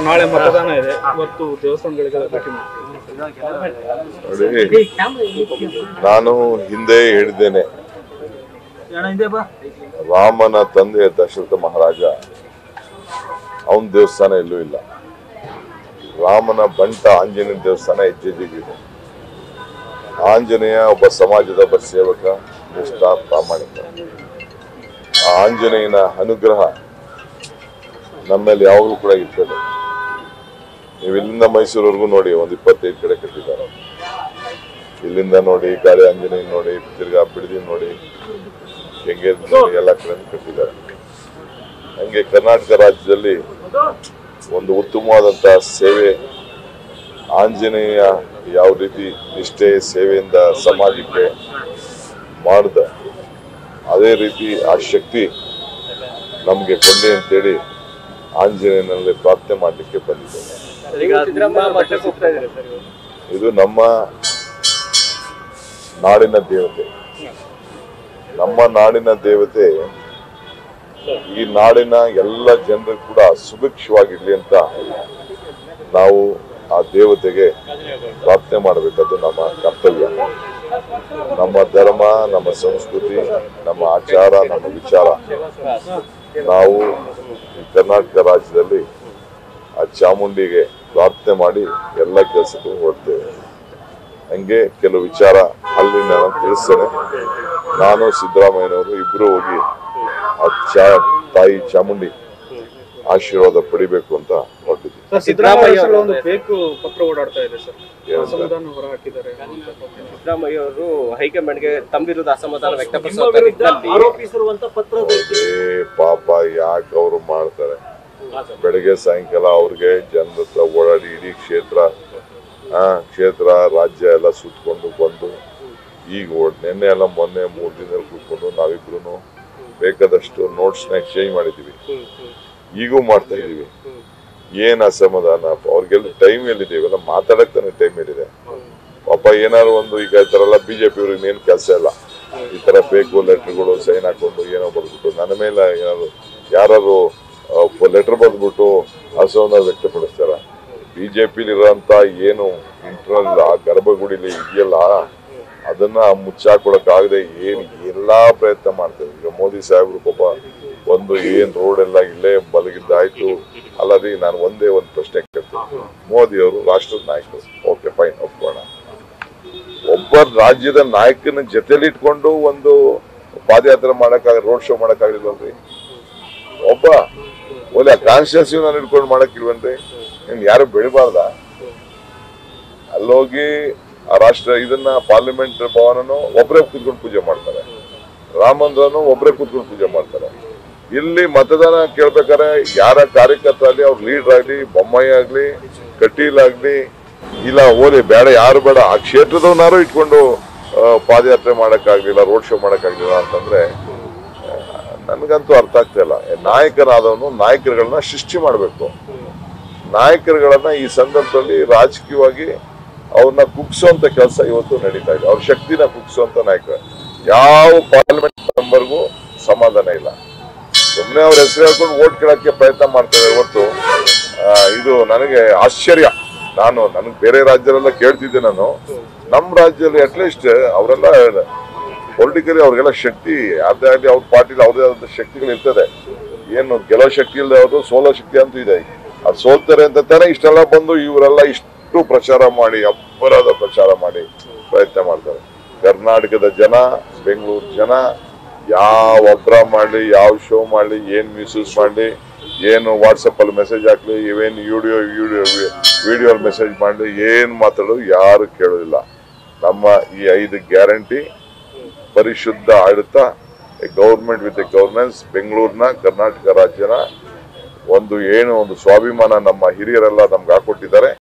ನಾಳೆ ಮತದಾನ ಇದೆ, ಇವತ್ತು ದೇವಸ್ಥಾನಗಳಿಗೆಲ್ಲ ಭೇಟಿ ಮಾಡ್ತೀವಿ. ನಾನು ಹಿಂದೆ ಹೇಳಿದ್ದೇನೆ, ರಾಮನ ತಂದೆ ದಶರಥ ಮಹಾರಾಜ ಅವನ ದೇವಸ್ಥಾನ ಎಲ್ಲೂ ಇಲ್ಲ. ರಾಮನ ಬಂಟ ಆಂಜನೇಯ ದೇವಸ್ಥಾನ ಹೆಜ್ಜೆಜಿಗಿದೆ. ಆಂಜನೇಯ ಒಬ್ಬ ಸಮಾಜದ ಒಬ್ಬ ಸೇವಕ, ನಿಷ್ಠ, ಪ್ರಾಮಾಣಿಕ. ಆ ಆಂಜನೇಯನ ಅನುಗ್ರಹ ನಮ್ಮಲ್ಲಿ ಯಾವಾಗಲೂ ಕೂಡ ಇರ್ತದೆ. ನೀವು ಇಲ್ಲಿಂದ ಮೈಸೂರವರೆಗೂ ನೋಡಿ, ಒಂದು 25 ಕಡೆ ಕಟ್ಟಿದ್ದಾರೆ. ಇಲ್ಲಿಂದ ನೋಡಿ, ಗಾಳಿ ಆಂಜನೇಯ ನೋಡಿ, ತಿರ್ಗಾ ಬಿಡದಿ ನೋಡಿ, ಹೆಂಗೆ ನೋಡಿ, ಎಲ್ಲ ಕಡೆ ಕಟ್ಟಿದ್ದಾರೆ. ಹಂಗೆ ಕರ್ನಾಟಕ ರಾಜ್ಯದಲ್ಲಿ ಒಂದು ಉತ್ತಮವಾದಂತಹ ಸೇವೆ, ಆಂಜನೇಯ ಯಾವ ರೀತಿ ನಿಷ್ಠೆ ಸೇವೆಯಿಂದ ಸಮಾಜಕ್ಕೆ ಮಾಡಿದ, ಅದೇ ರೀತಿ ಆ ಶಕ್ತಿ ನಮ್ಗೆ ಕೊಂಡೆ ಅಂತೇಳಿ ಆಂಜನೇಯನಲ್ಲಿ ಪ್ರಾರ್ಥನೆ ಮಾಡ್ಲಿಕ್ಕೆ ಬಂದಿದ್ದೇನೆ. ಇದು ನಮ್ಮ ನಾಡಿನ ದೇವತೆ. ನಮ್ಮ ನಾಡಿನ ದೇವತೆ ಈ ನಾಡಿನ ಎಲ್ಲ ಜನರು ಕೂಡ ಸುಭಿಕ್ಷವಾಗಿರ್ಲಿ ಅಂತ ನಾವು ಆ ದೇವತೆಗೆ ಪ್ರಾರ್ಥನೆ ಮಾಡಬೇಕದು ನಮ್ಮ ಕರ್ತವ್ಯ. ನಮ್ಮ ಧರ್ಮ, ನಮ್ಮ ಸಂಸ್ಕೃತಿ, ನಮ್ಮ ಆಚಾರ, ನಮ್ಮ ವಿಚಾರ ನಾವು ಈ ಕರ್ನಾಟಕ ರಾಜ್ಯದಲ್ಲಿ ಆ ಚಾಮುಂಡಿಗೆ ಪ್ರಾರ್ಥನೆ ಮಾಡಿ ಎಲ್ಲ ಕೆಲಸಕ್ಕೂ ಹೊರಡ್ತೇವೆ. ಹಂಗೆ ಕೆಲವು ವಿಚಾರ ಅಲ್ಲಿ ನಾನು ತಿಳಿಸ್ತೇನೆ. ನಾನು ಸಿದ್ದರಾಮಯ್ಯನವರು ಇಬ್ರು ಹೋಗಿ ಆ ತಾಯಿ ಚಾಮುಂಡಿ ಆಶೀರ್ವಾದ ಪಡಿಬೇಕು ಅಂತ ಹೊರಟಿದ್ವಿ. ಸಿದ್ದರಾಮಯ್ಯ ಪತ್ರ ಓಡಾಡ್ತಾ ಇದೆ ಸರ್, ಅಸಮಾಧಾನ ಹೊರ ಹಾಕಿದ್ದಾರೆ. ಸಿದ್ದರಾಮಯ್ಯ ಅವರು ಹೈಕಮಾಂಡ್ಗೆ ತಮ್ಮ ವಿರುದ್ಧ ಅಸಮಾಧಾನ ವ್ಯಕ್ತಪಡಿಸಿರುವಂತ ಪತ್ರ. ಪಾಪ ಯಾಕೆ ಅವರು ಮಾಡ್ತಾರೆ? ಬೆಳಗ್ಗೆ ಸಾಯಂಕಾಲ ಅವ್ರಿಗೆ ಜನರ ಹತ್ರ ಓಡಾಡಿ ಇಡೀ ಕ್ಷೇತ್ರ ರಾಜ್ಯ ಎಲ್ಲ ಸುತ್ಕೊಂಡು ಬಂದು ಈಗ ನಿನ್ನೆ ಎಲ್ಲ ಮೊನ್ನೆ 3 ದಿನದಲ್ಲಿ ಕೂತ್ಕೊಂಡು ನಾವಿಬ್ರು ಬೇಕಾದಷ್ಟು ನೋಟ್ಸ್ನ ಎಕ್ಸ್ಚೇಂಜ್ ಮಾಡಿದೀವಿ. ಈಗೂ ಮಾಡ್ತಾ ಇದೀವಿ. ಏನ್ ಅಸಮಾಧಾನ? ಅವ್ರಿಗೆಲ್ಲ ಟೈಮ್ ಎಲ್ಲಿದೆ? ಇವೆಲ್ಲ ಮಾತಾಡಕ್ ತಾನೆ ಟೈಮ್ ಎಲ್ಲಿದೆ? ಪಾಪ ಏನಾದ್ರು ಒಂದು, ಈಗ ಈ ತರ ಎಲ್ಲ ಬಿಜೆಪಿ ಅವ್ರಿಗೆ ಏನ್ ಕೆಲಸ ಇಲ್ಲ. ಈ ತರ ಬೇಕು ಲೆಟರ್ಗಳು ಸೈನ್ ಹಾಕೊಂಡು ಏನೋ ಬರ್ಬಿಟ್ಟು ನನ್ನ ಮೇಲೆ ಯಾರು ಲೆಟರ್ ಬರ್ದ್ಬಿಟ್ಟು ಅಸಮಾಧಾನ ವ್ಯಕ್ತಪಡಿಸ್ತಾರ. ಬಿಜೆಪಿಲಿ ಇರೋಂತ ಏನು ಇಂಟರ್ನಲ್ ಆ ಗರ್ಭಗುಡಿಲಿ ಇದೆಯಲ್ಲ, ಅದನ್ನ ಮುಚ್ಚಾಕೊಳಕ್ಕಾಗದೆ ಎಲ್ಲಾ ಪ್ರಯತ್ನ ಮಾಡ್ತೇವೆ. ಈಗ ಮೋದಿ ಸಾಹೇಬ್ರು ಪಾಪ ಒಂದು ಏನ್ ರೋಡ್ ಎಲ್ಲ ಇಲ್ಲೇ ಬಲಗಿದ್ದಾಯ್ತು ಅಲ್ಲದೆ. ನಾನು ಒಂದೇ ಒಂದು ಪ್ರಶ್ನೆ ಕೇಳ್ತೇನೆ, ಮೋದಿ ಅವರು ರಾಷ್ಟ್ರದ ನಾಯಕರು, ಓಕೆ ಫೈನ್, ಒಪ್ಕೋಣ. ಒಬ್ಬ ರಾಜ್ಯದ ನಾಯಕನ ಜೊತೆಲಿ ಇಟ್ಕೊಂಡು ಒಂದು ಪಾದಯಾತ್ರೆ ರೋಡ್ ಶೋ ಮಾಡಕ್ಕಾಗಲಿಲ್ವನ್ರಿ? ಒಬ್ಬ ಒಳ್ಳೆ ಕಾನ್ಸ್ಟಿಟ್ಯೂನ್ಸಿ ನಾನು ಇಟ್ಕೊಂಡು ಮಾಡಕ್ಕಿಲ್ವನ್ರಿ? ನೀನ್ ಯಾರು ಬೆಳಿಬಾರ್ದ? ಅಲ್ಲೋಗಿ ಆ ರಾಷ್ಟ್ರ ಇದನ್ನ ಪಾರ್ಲಿಮೆಂಟ್ ಭವನನು ಒಬ್ಬರೇ ಕೂತ್ಕೊಂಡು ಪೂಜೆ ಮಾಡ್ತಾರೆ, ರಾಮ ಮಂದಿರನು ಒಬ್ಬರೇ ಕೂತ್ಕೊಂಡು ಪೂಜೆ ಮಾಡ್ತಾರೆ. ಇಲ್ಲಿ ಮತದಾನ ಕೇಳ್ಬೇಕಾದ್ರೆ ಯಾರ ಕಾರ್ಯಕರ್ತ ಆಗ್ಲಿ, ಅವ್ರ ಲೀಡರ್ ಆಗ್ಲಿ, ಬೊಮ್ಮಾಯಿ ಆಗ್ಲಿ, ಕಟೀಲ್ ಆಗ್ಲಿ, ಇಲ್ಲ ಓಲಿ ಬೇಡ, ಯಾರು ಬೇಡ, ಆ ಕ್ಷೇತ್ರದವನಾರು ಇಟ್ಕೊಂಡು ಪಾದಯಾತ್ರೆ ಮಾಡಕ್ಕಾಗ್ಲಿಲ್ಲ, ರೋಡ್ ಶೋ ಮಾಡಕ್ಕಾಗ್ಲಿಲ್ಲ ಅಂತಂದ್ರೆ ನನ್ಗಂತೂ ಅರ್ಥ ಆಗ್ತಾ ಇಲ್ಲ. ನಾಯಕನಾದವನು ನಾಯಕರುಗಳನ್ನ ಸೃಷ್ಟಿ ಮಾಡ್ಬೇಕು. ನಾಯಕರುಗಳನ್ನ ಈ ಸಂದರ್ಭದಲ್ಲಿ ರಾಜಕೀಯವಾಗಿ ಅವ್ರನ್ನ ಕುಗ್ಸುವಂತ ಕೆಲಸ ಇವತ್ತು ನಡೀತಾ ಇದೆ. ಅವ್ರ ಶಕ್ತಿನ ಕುಗ್ಸುವಂತ ನಾಯಕರು. ಯಾವ ಪಾರ್ಲಿಮೆಂಟ್ ಮೆಂಬರ್ಗೂ ಸಮಾಧಾನ ಇಲ್ಲ. ಸುಮ್ಮನೆ ಅವ್ರ ಹೆಸರು ಹೇಳ್ಕೊಂಡು ಓಟ್ ಕೇಳಕ್ಕೆ ಪ್ರಯತ್ನ ಮಾಡ್ತಾರೆ ಹೊರತು ಇದು ನನಗೆ ಆಶ್ಚರ್ಯ. ನನಗೆ ಬೇರೆ ರಾಜ್ಯದಲ್ಲೆಲ್ಲ ಕೇಳ್ತಿದ್ದೆ ನಾನು. ನಮ್ಮ ರಾಜ್ಯದಲ್ಲಿ ಅಟ್ಲೀಸ್ಟ್ ಅವರೆಲ್ಲ ಪೊಲಿಟಿಕಲಿ ಅವ್ರಿಗೆಲ್ಲ ಶಕ್ತಿ ಯಾವ್ದೇ ಆಗಲಿ, ಅವ್ರ ಪಾರ್ಟಿಲಿ ಅವ್ರದೇ ಆದಂತ ಶಕ್ತಿಗಳು ಇರ್ತದೆ. ಏನು ಗೆಲ್ಲೋ ಶಕ್ತಿ ಇಲ್ಲದೆ ಅವರು ಸೋಲೋ ಶಕ್ತಿ ಅಂತೂ ಇದೆ. ಅದು ಸೋಲ್ತಾರೆ ಅಂತ ತಾನೇ ಇಷ್ಟೆಲ್ಲ ಬಂದು ಇವರೆಲ್ಲ ಇಷ್ಟು ಪ್ರಚಾರ ಮಾಡಿ, ಅಬ್ಬರದ ಪ್ರಚಾರ ಮಾಡಿ ಪ್ರಯತ್ನ ಮಾಡ್ತಾರೆ. ಕರ್ನಾಟಕದ ಜನ, ಬೆಂಗಳೂರು ಜನ ಯಾವ ಒಬ್ರ ಮಾಡ್ಲಿ, ಯಾವ ಶೋ ಮಾಡ್ಲಿ, ಏನ್ ಮಿಸ್ಯೂಸ್ ಮಾಡ್ಲಿ, ಏನು ವಾಟ್ಸಪ್ ಅಲ್ಲಿ ಮೆಸೇಜ್ ಹಾಕ್ಲಿ, ಇವೇನು ವಿಡಿಯೋ ಮೆಸೇಜ್ ಮಾಡ್ಲಿ, ಏನ್ ಮಾತಾಡೋದು ಯಾರು ಕೇಳೋದಿಲ್ಲ. ನಮ್ಮ ಈ 5 ಗ್ಯಾರಂಟಿ, ಪರಿಶುದ್ಧ ಆಡಳಿತ, ಗೌರ್ಮೆಂಟ್ ವಿತ್ ಗವರ್ನೆನ್ಸ್, ಬೆಂಗಳೂರಿನ ಕರ್ನಾಟಕ ರಾಜ್ಯನ ಒಂದು ಸ್ವಾಭಿಮಾನ ನಮ್ಮ ಹಿರಿಯರೆಲ್ಲ ನಮ್ಗೆ ಹಾಕೊಟ್ಟಿದ್ದಾರೆ.